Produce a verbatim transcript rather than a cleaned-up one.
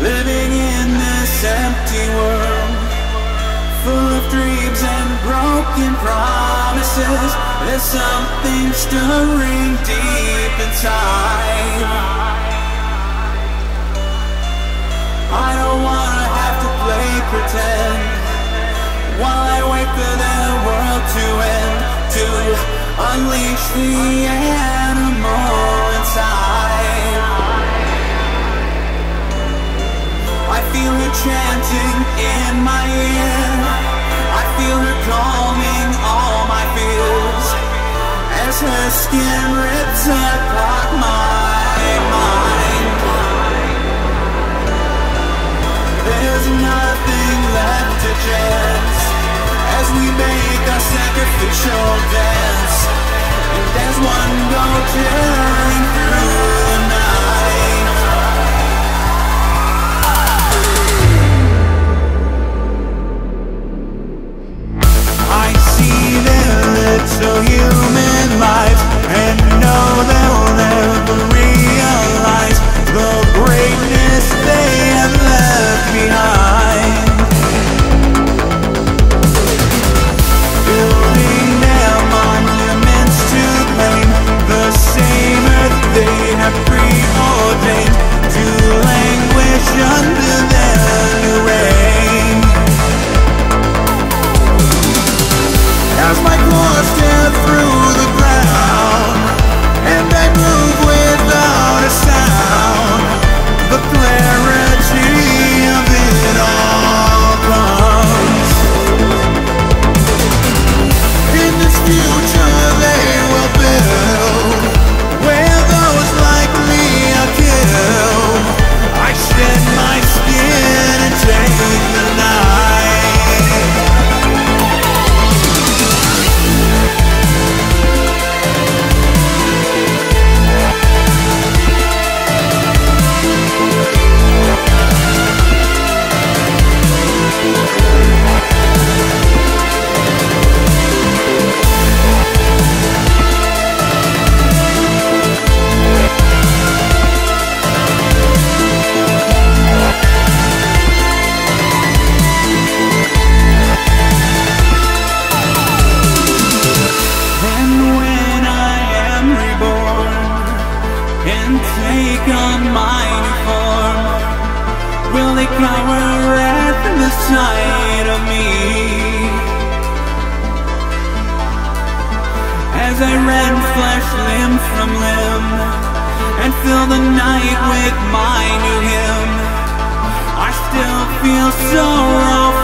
living in this empty world, full of dreams and broken promises. There's something stirring deep inside. I don't wanna have to play pretend while I wait for the world to end, to unleash the animal inside. I feel her chanting in my ear, I feel her calming all my fears, as her skin rips apart my mind. There's nothing left to chance as we make our sacrificial dance, and as one go tearing through the night. I see their little human lives and know they'll never realize the greatness they have left behind. Building their monuments to claim the same earth they have preordained to languish under their new reign. As my claws tear through the ground and I move without a sound, the clarity of it all comes. In this future they will build, where those like me are killed, I shed my skin and take the night. Cower at the sight of me as I rend flesh limb from limb and fill the night with my new hymn. I still feel so raw